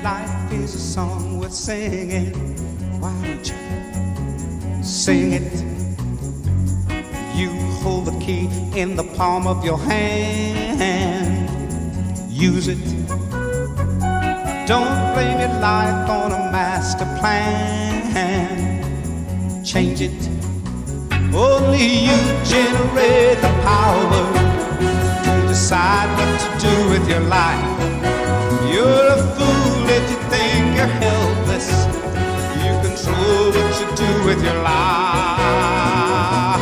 Life is a song worth singing. Why don't you sing it? You hold the key in the palm of your hand. Use it. Don't blame your life on a master plan. Change it. Only you generate the power to decide what to do with your life. You're a fool if you think you're helpless. You control what you do with your life.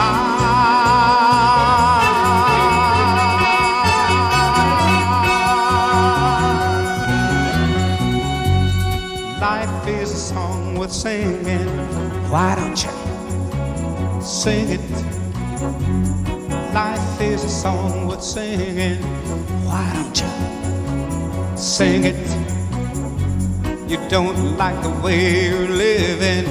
Life is a song worth singing. Why don't you sing it? Life is a song worth singing. Why don't you sing it? You don't like the way you're living.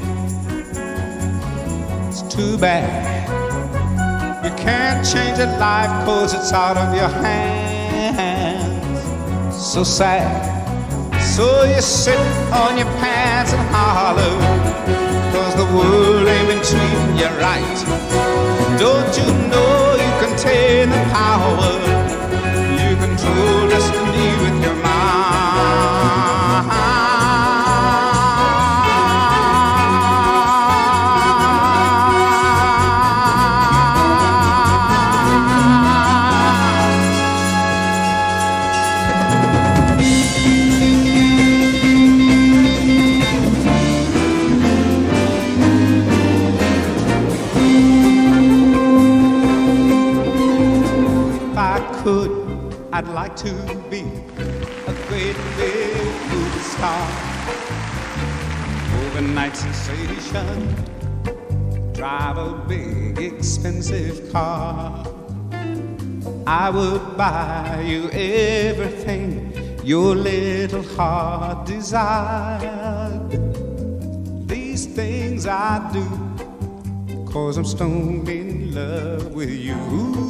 It's too bad. You can't change your life 'cause it's out of your hands. So sad. So you sit on your pants and holler 'cause the world ain't been treating you right. Don't you know you contain the power? You control destiny with your mind. I'd like to be a great big movie star, overnight sensation, drive a big expensive car. I would buy you everything your little heart desired. These things I do 'cause I'm stoned in love with you.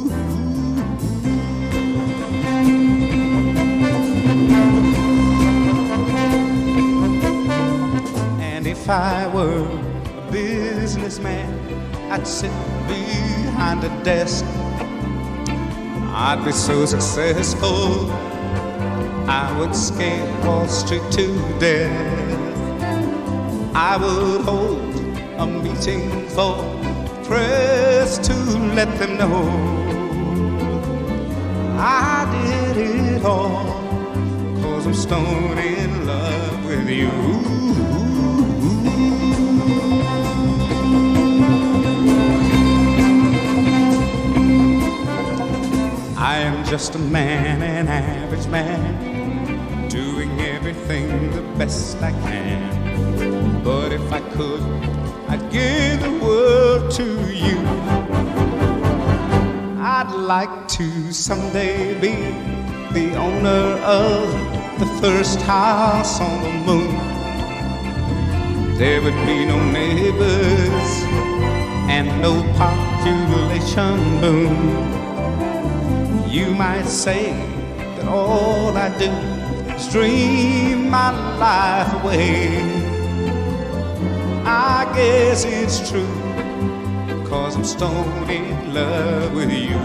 If I were a businessman, I'd sit behind a desk. I'd be so successful, I would scale Wall Street to death. I would hold a meeting for press to let them know I did it all 'cause I'm stone in love with you. I am just a man, an average man, doing everything the best I can. But if I could, I'd give the world to you. I'd like to someday be the owner of the first house on the moon. There would be no neighbors and no population boom. You might say that all I do is dream my life away. I guess it's true, 'cause I'm stoned in love with you.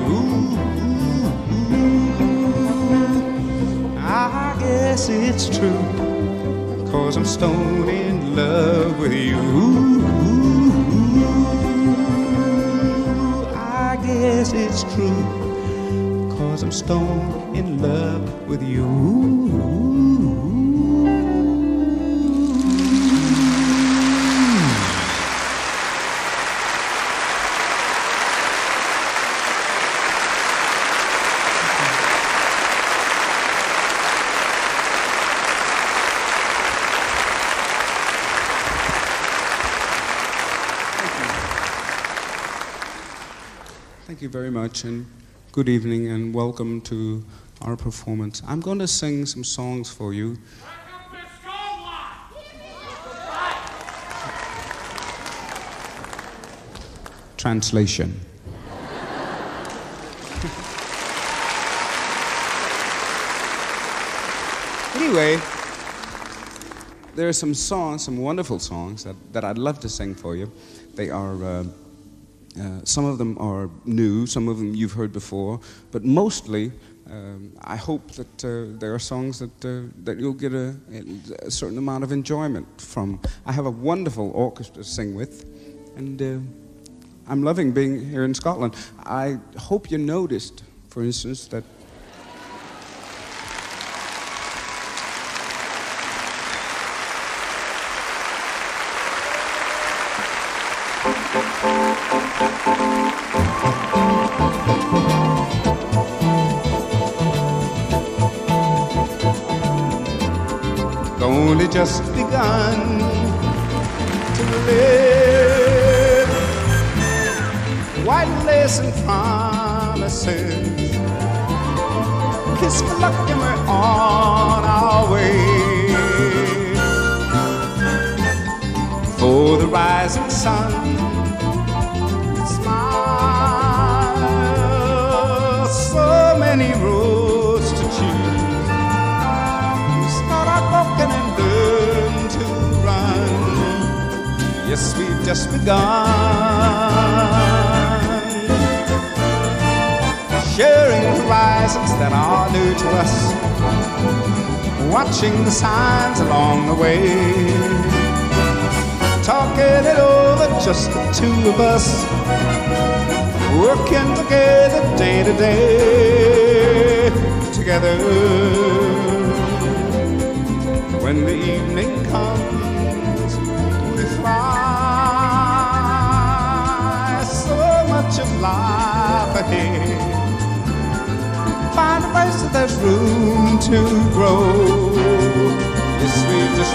I guess it's true, 'cause I'm stoned in love with you. I guess it's true, 'cause I'm stoned in love with you. Thank you very much, and good evening, and welcome to our performance. I'm going to sing some songs for you. Translation. Anyway, there are some songs, some wonderful songs that I'd love to sing for you. They are, some of them are new, some of them you've heard before, but mostly I hope that there are songs that you'll get a certain amount of enjoyment from. I have a wonderful orchestra to sing with, and I'm loving being here in Scotland. I hope you noticed, for instance, that only just begun to live. White lace and promises, kiss for luck and we're on our way. For the rising sun, smile, so many roads to choose. And learn to run. Yes, we've just begun, sharing horizons that are new to us, watching the signs along the way, talking it over, just the two of us, working together day to day, together. When the evening comes, we fly, so much of life ahead. Find a place that there's room to grow. Yes, we've just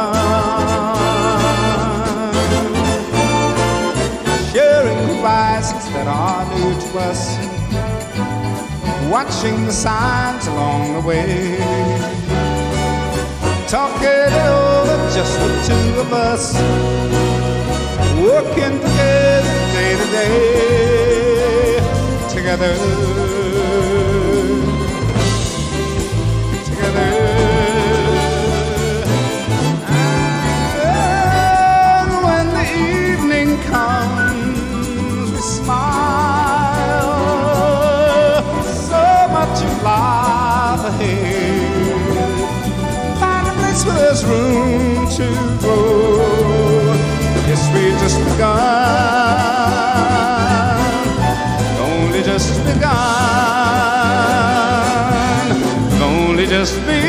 begun, sharing horizons that are new to us, watching the signs along the way, talking it over, just the two of us, working together day to day, together, together. And when the evening comes, we smile, so much of life ahead. Where there's room to grow. Yes, we've just begun, only just begun, only just begun.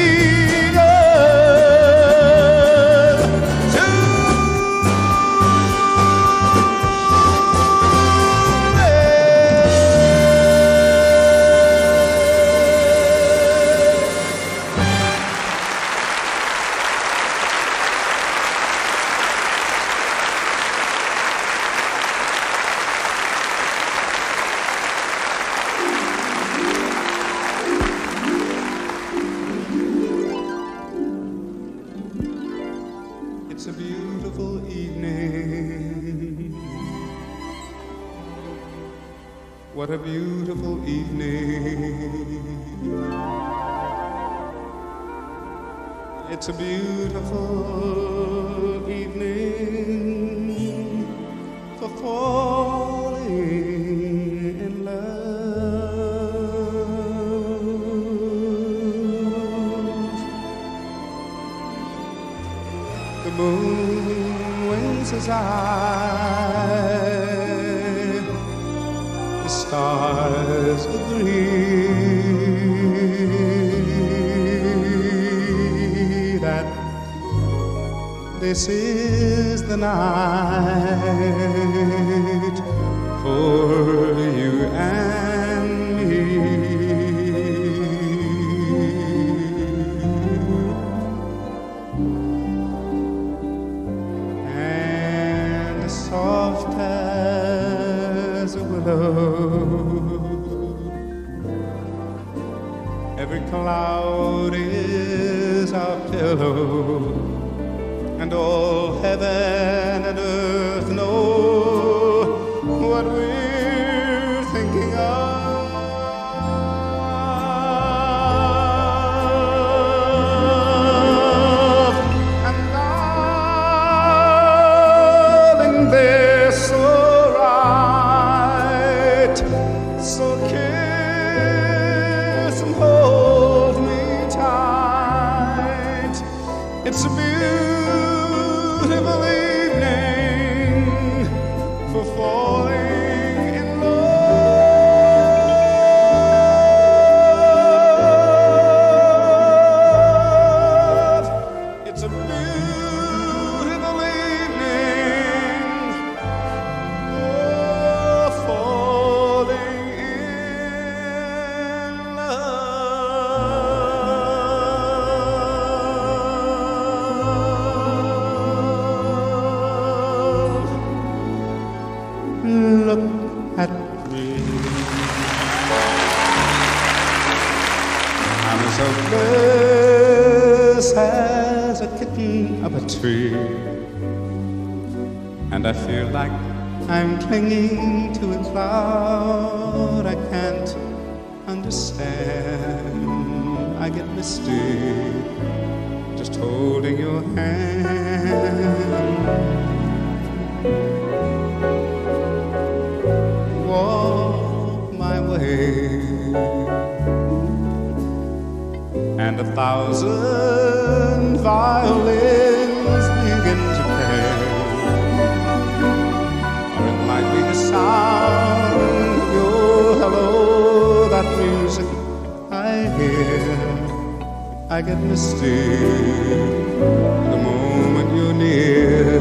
It's a beautiful evening. What a beautiful evening. It's a beautiful evening for falling in love. The moon winks his eye, the stars agree that this is the night for you and me. And soft as a willow, every cloud is our pillow, and all heaven and earth know what we're thinking of. And I It's a beautiful evening for falling in love. It's a beautiful evening for falling in love. Look at me. I'm as helpless as a kitten up a tree, and I feel like I'm clinging to a cloud I can't understand. I get misty just holding your hand. Walk my way, and 1,000 violins begin to play. Or it might be the sound of your hello, that music I hear. I get misty the moment you're near.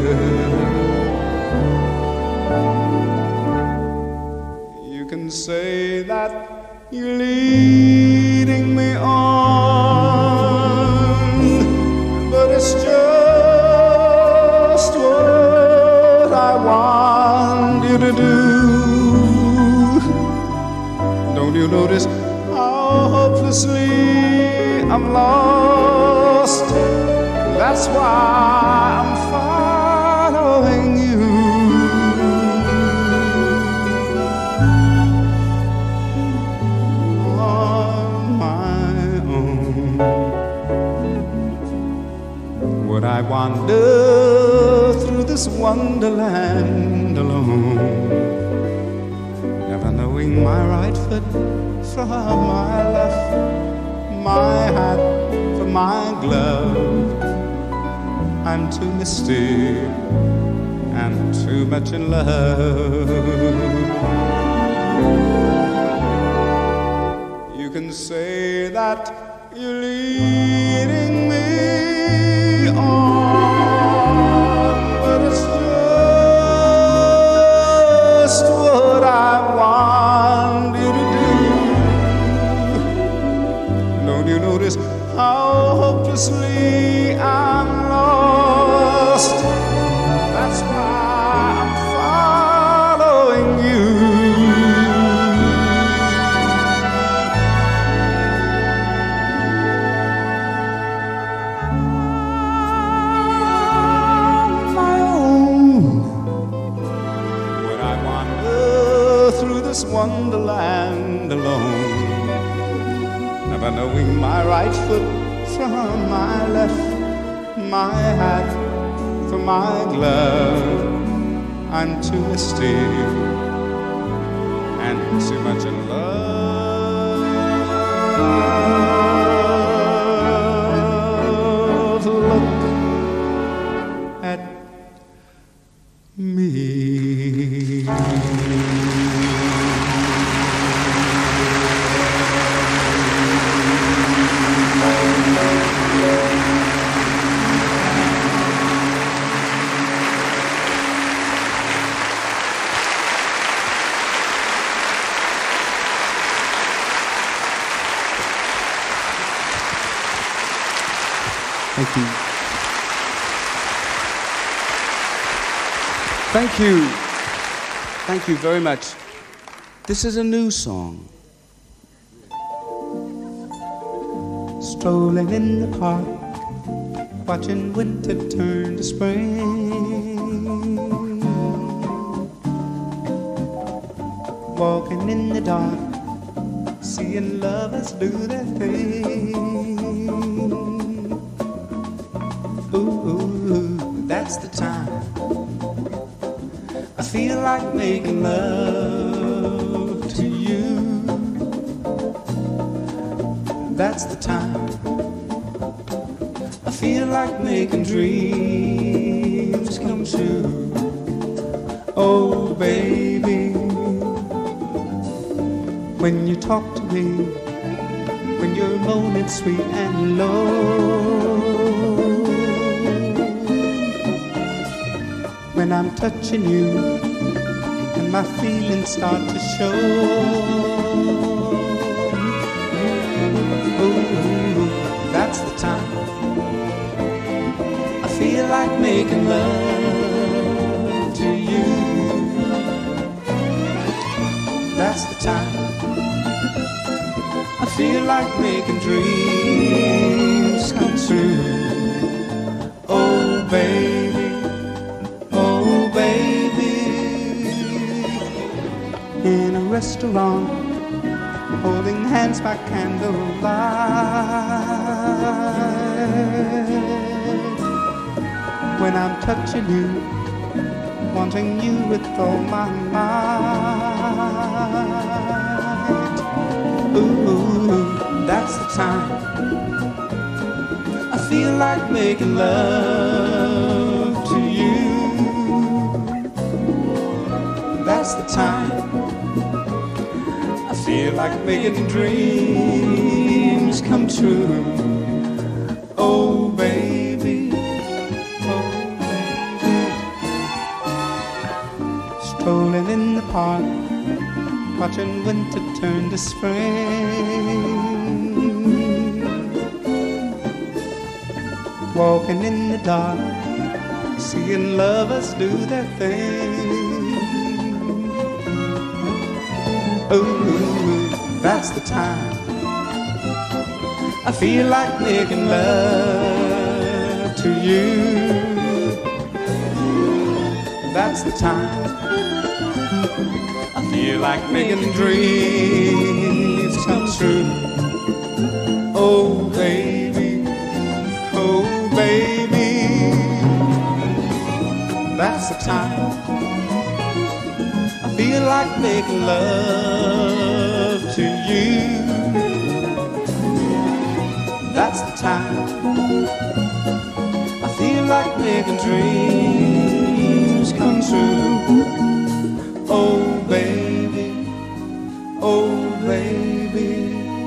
You can say that you're leading me on, but it's just what I want you to do. Don't you notice how hopelessly I'm lost? That's why I'm following you. On my own. Would I wander through this wonderland alone, never knowing my right foot from my left, my hat from my glove? I'm too misty and too much in love. You can say that you're leading me on, but it's just what I want you to do. Don't you notice how hopelessly I'm lost? That's why I'm following you. My own. Would I wander through this wonderland alone, never knowing my right foot from my left, my hat from my glove? I'm too misty and too much in love. Look at me. Thank you. Thank you. Thank you very much. This is a new song. Strolling in the park, watching winter turn to spring, walking in the dark, seeing lovers do their thing. Ooh, that's the time I feel like making love to you. That's the time I feel like making dreams come true. Oh, baby, when you talk to me, when you're moaning sweet and low, when I'm touching you and my feelings start to show. Ooh, that's the time I feel like making love to you. That's the time I feel like making dreams come true. Oh, baby, oh, baby. In a restaurant, holding hands by candlelight, when I'm touching you, wanting you with all my might. Ooh, that's the time I feel like making love to you. That's the time I feel like making dreams come true. Oh, baby, oh, baby. Strolling in the park, watching winter turn to spring, walking in the dark, seeing lovers do their thing. Ooh, that's the time I feel like making love to you. That's the time I feel like making dreams come true. Oh, baby, oh, baby. That's the time I feel like making love to you. That's the time I feel like making dreams come true. Oh, baby, oh, baby.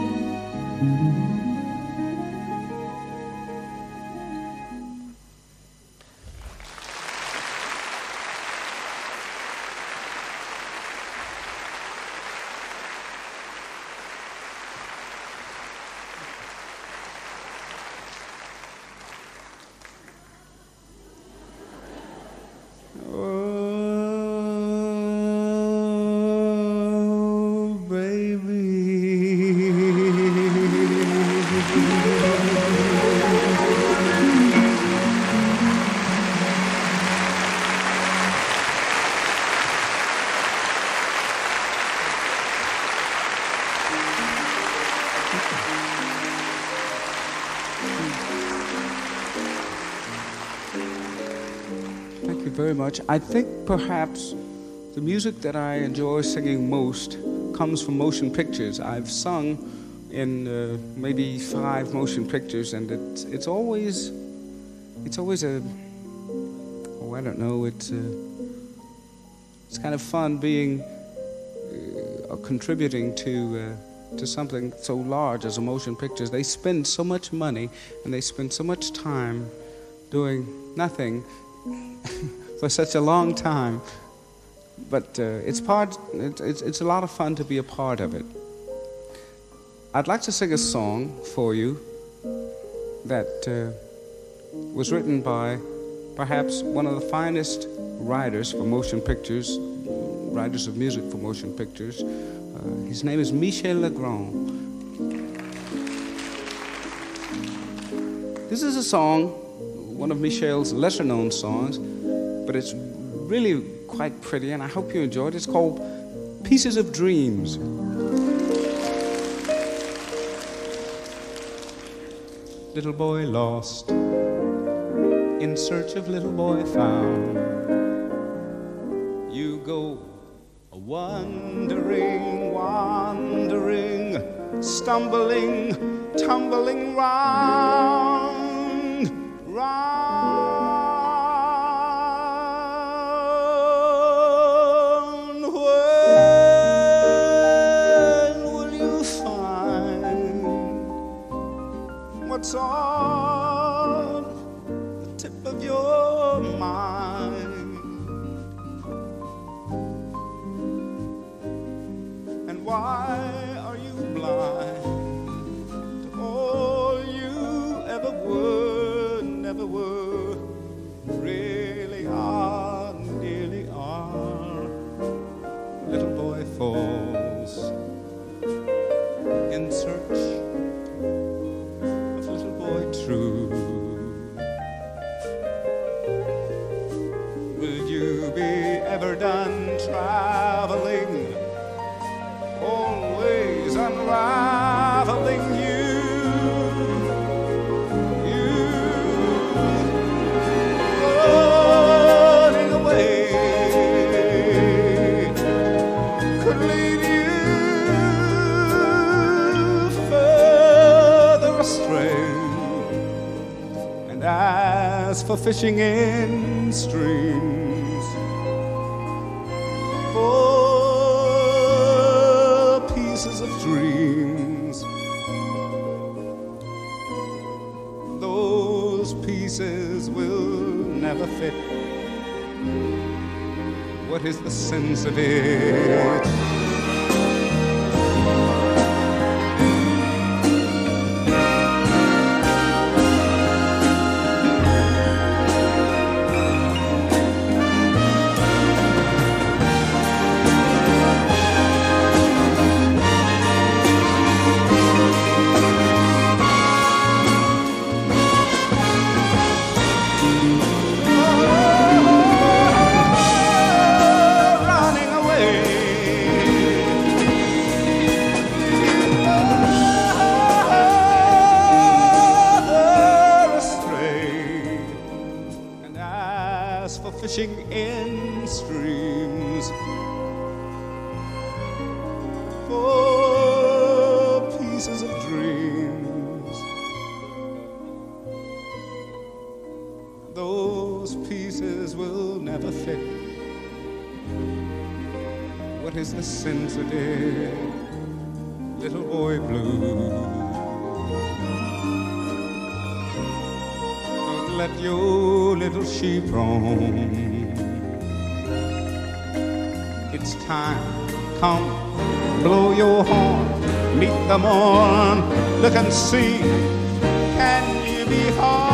Very much. I think perhaps the music that I enjoy singing most comes from motion pictures. I've sung in maybe 5 motion pictures, and it's always a, oh, I don't know, it's kind of fun being or contributing to something so large as a motion picture. They spend so much money and they spend so much time doing nothing for such a long time, but it's a lot of fun to be a part of it. I'd like to sing a song for you that was written by perhaps one of the finest writers for motion pictures, writers of music for motion pictures. His name is Michel Legrand. This is a song, one of Michel's lesser-known songs, but it's really quite pretty, and I hope you enjoy it. It's called Pieces of Dreams. Little boy lost, in search of little boy found. You go wandering, wandering, stumbling, tumbling round. round. When will you find what's on the tip of your mind? And why are you blind to all you ever were, never were, really are, nearly are? Little boy falls in search of little boy true. Will you be ever done traveling, always unraveling you? Running away could lead you further astray. And as for fishing in streams for pieces of dreams, those pieces will never fit. What is the sense of it? Fishing in streams for pieces of dreams, those pieces will never fit. What is the sense of it, little boy blue? Let your little sheep roam. It's time, come, blow your horn, meet the morn, look and see, can you be hard?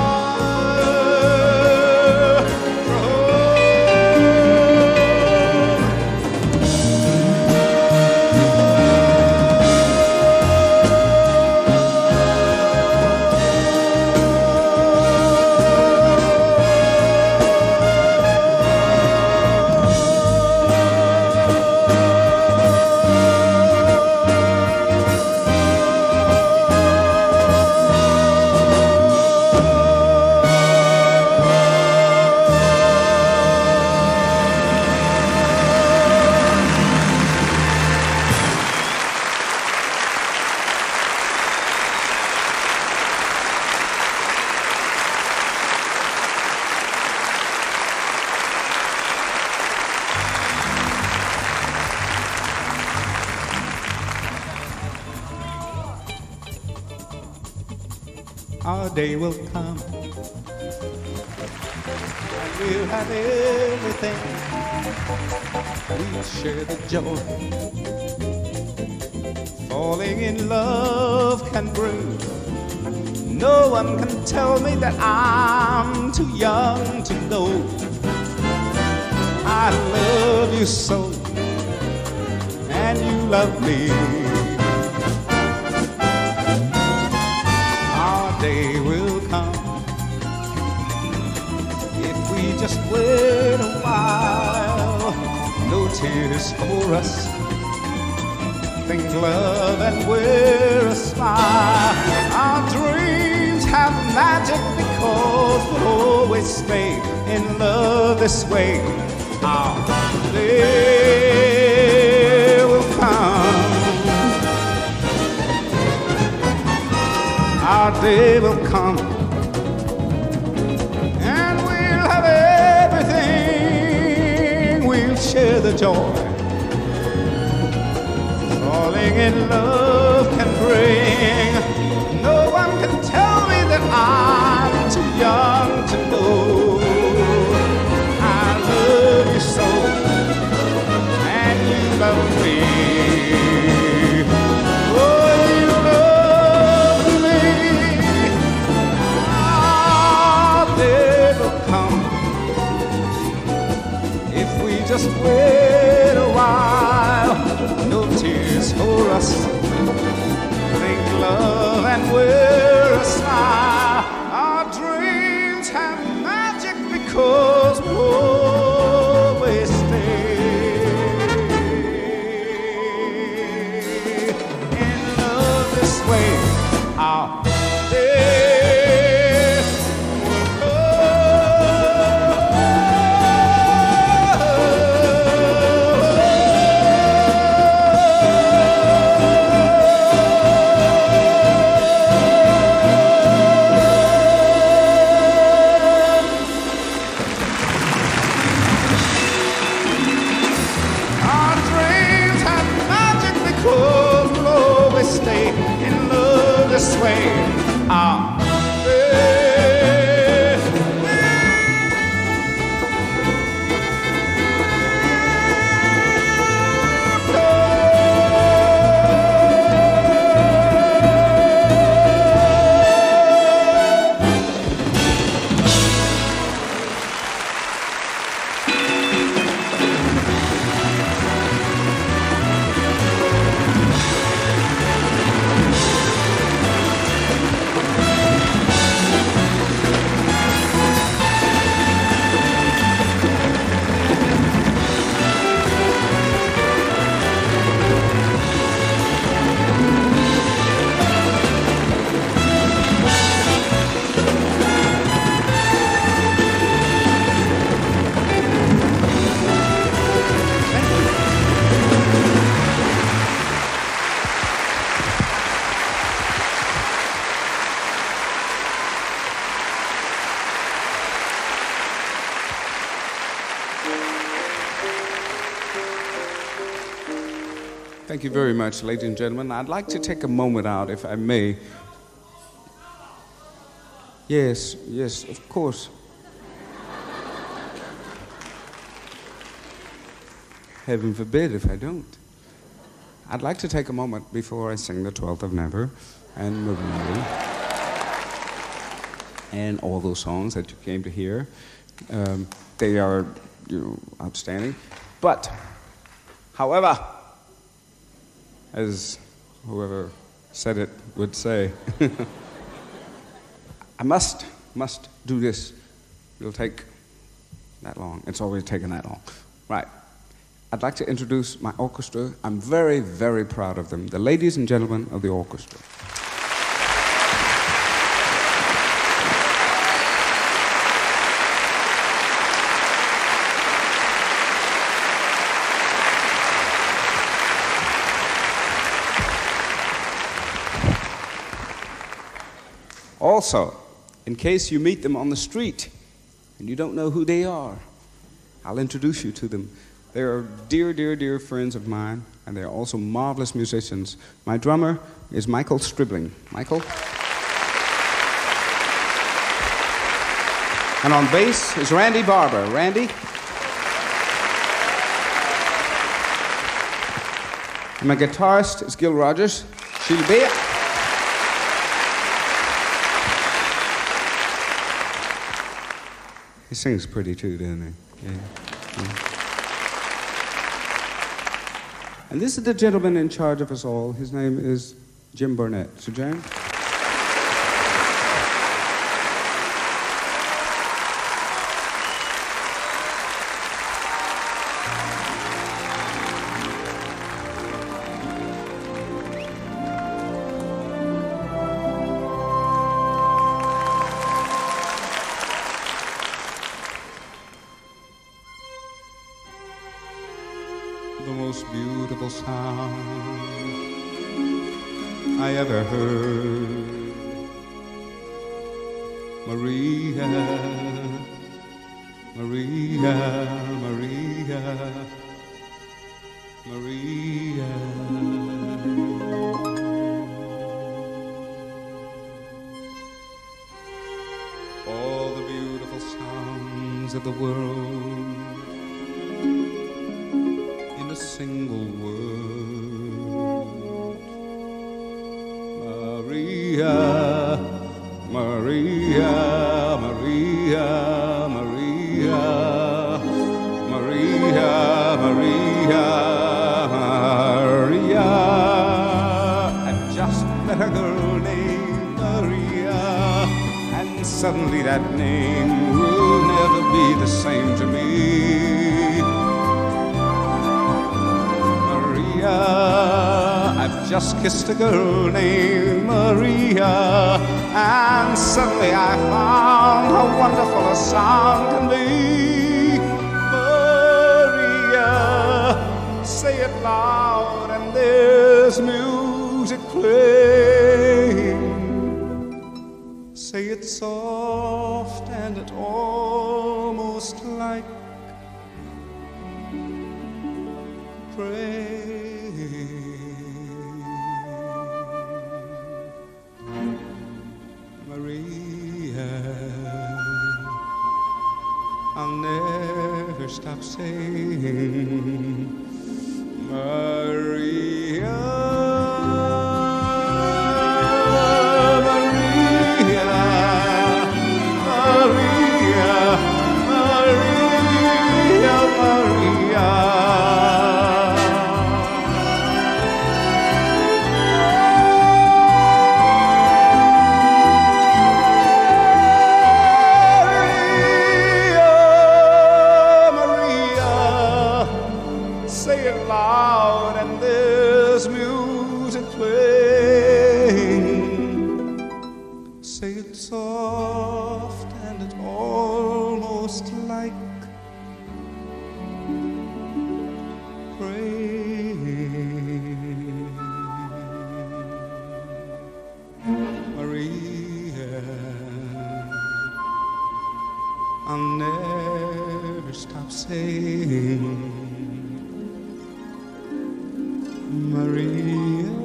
Our day will come and we'll have everything. We'll share the joy falling in love can bring. No one can tell me that I'm too young to know. I love you so and you love me. Day will come if we just wait a while. No tears for us, think love and wear a smile. Our dreams have magic because we'll always stay in love this way. Our day will come. Our day will come the joy falling in love can bring. No one can tell me that I'm too young to know. I love you so, and you love me. Oh, you love me. Ah, they will come if we just wait a while. No tears for us. Think love and wear a smile. Our dreams have magic because we'll always stay in love this way. Our days will stay in love this way. Thank you very much, ladies and gentlemen. I'd like to take a moment out, if I may. Yes, yes, of course. Heaven forbid if I don't. I'd like to take a moment before I sing the 12th of Never and Marie and all those songs that you came to hear. They are, outstanding. But, however, as whoever said it would say, I must do this. It'll take that long. It's always taken that long. Right. I'd like to introduce my orchestra. I'm very, very proud of them. The ladies and gentlemen of the orchestra. Also, in case you meet them on the street and you don't know who they are, I'll introduce you to them. They are dear, dear, dear friends of mine, and they're also marvelous musicians. My drummer is Michael Stribling. Michael? And on bass is Randy Barber. Randy? And my guitarist is Gil Rogers. She'll be it. He sings pretty too, doesn't he? Yeah. Yeah. And this is the gentleman in charge of us all. His name is Jim Burnett. So, Jim? The most beautiful sound I ever heard. Maria, Maria, Maria, Maria. All the beautiful sounds of the world in a single word. Maria, Maria, Maria, Maria, Maria, Maria, Maria. I've just met a girl named Maria, and suddenly that name will never be the same to me. Maria, I've just kissed a girl named Maria, and suddenly I found how wonderful a sound can be. Maria, say it loud and there's music playing. Say it soft and it almost like praying. Maria, I'll never stop saying Maria, Maria, Maria, Maria, Maria. Loud and there's music playing. Say it soft and it almost like praying. Maria, I'll never stop saying Maria.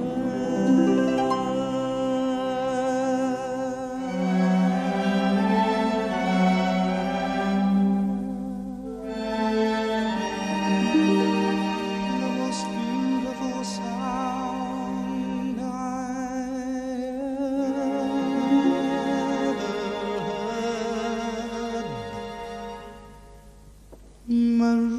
The most beautiful sound I ever heard. Maria.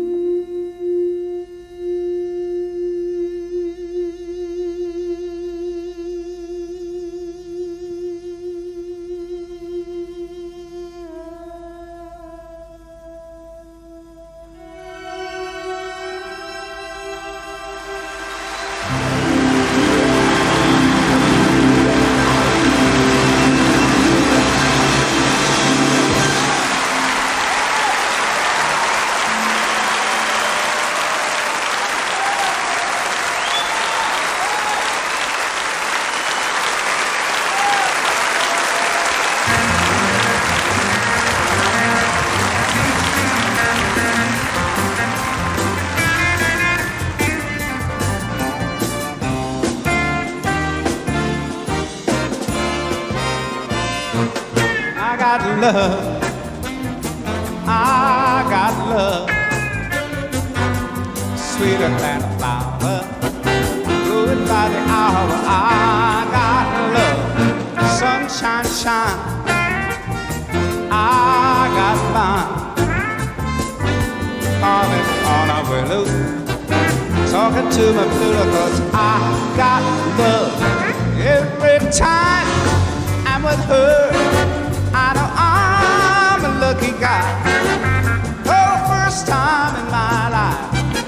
Love, I got love, sweeter than a flower, blowing by the hour. I got love, sunshine shine. I got mine, calling on a willow, talking to my pillow, 'cause I got love. Every time I'm with her, I know I'm a lucky guy. For the first time in my life,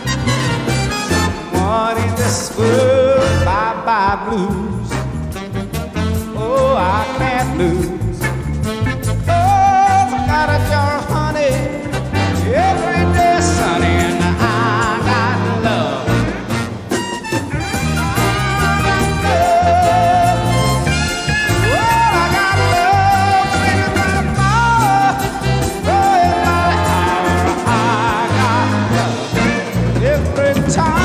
someone in this world, bye-bye blues. Oh, I can't lose. Oh, I got a jar of honey every day, sunny, and I got love. Time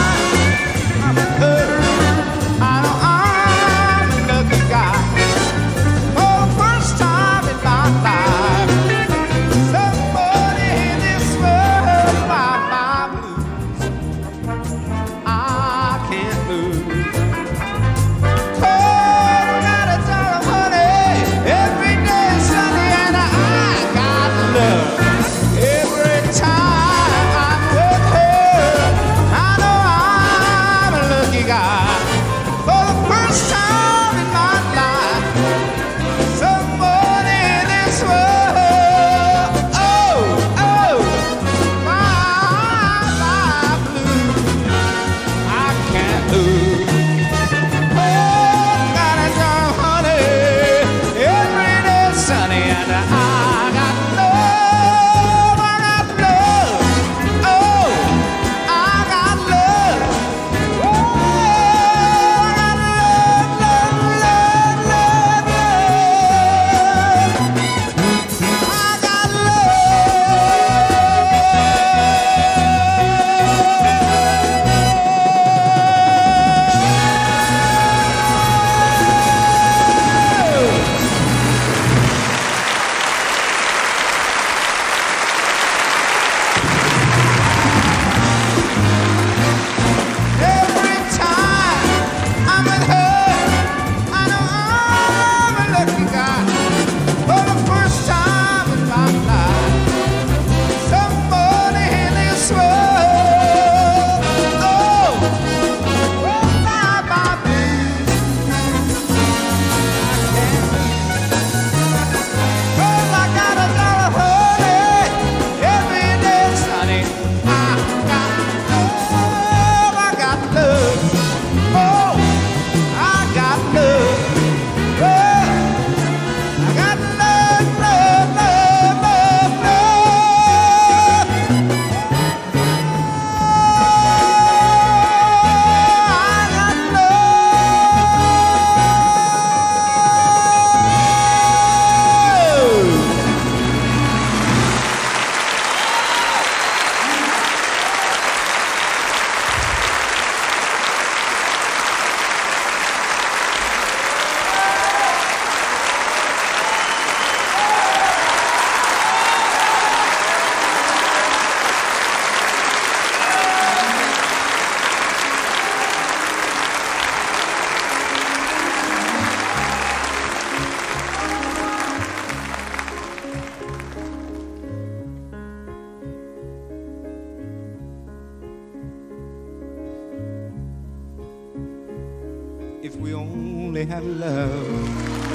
we only had love,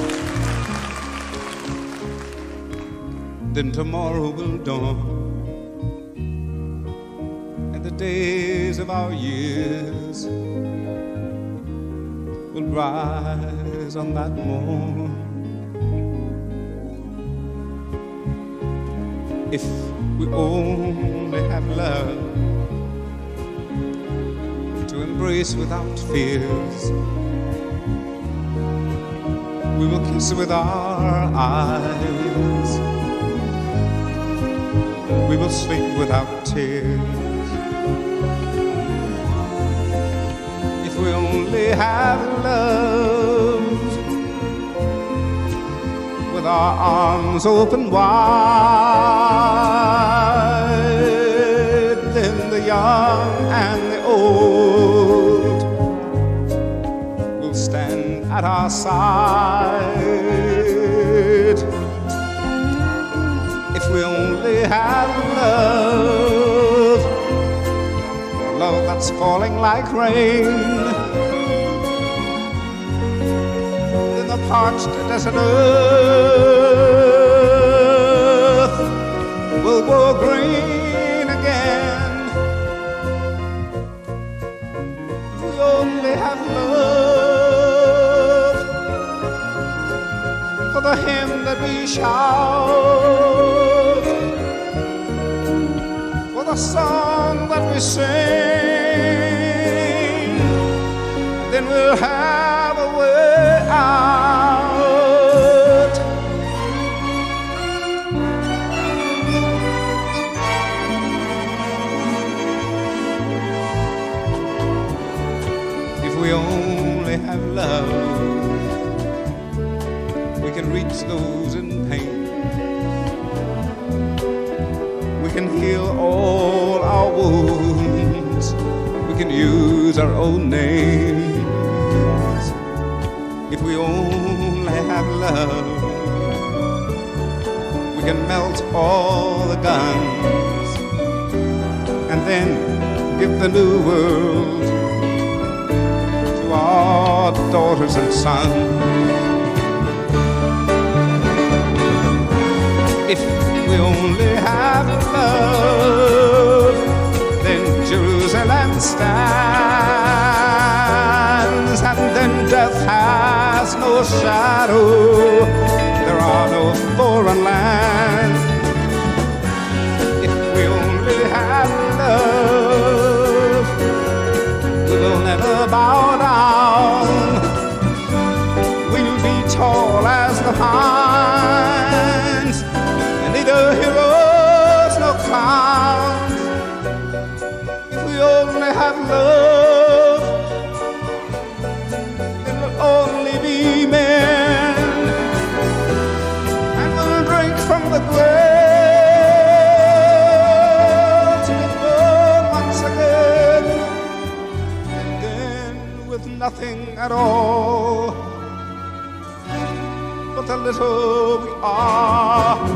then tomorrow will dawn, and the days of our years will rise on that morn. If we only had love to embrace without fears, we will kiss with our eyes, we will sleep without tears. If we only have love, with our arms open wide, then the young and the old will stand at our side. If we only have love, love that's falling like rain, then the parched desert earth will grow green again. We only have love for the hymn that we shout, for the song that we sing, then we'll have a way out. If we only have love, we can reach those in pain, we can heal all our wounds, we can use our own names. If we only have love, we can melt all the guns and then give the new world to our daughters and sons. If we only have love, then Jerusalem stands, and then death has no shadow, there are no foreign lands. If we only have love, we will never bow down, we will be tall as the pines, and neither heroes nor clowns. If we only have love, it will only be men, and we'll drink from the well till it burn once again, and then with nothing at all but the little we are,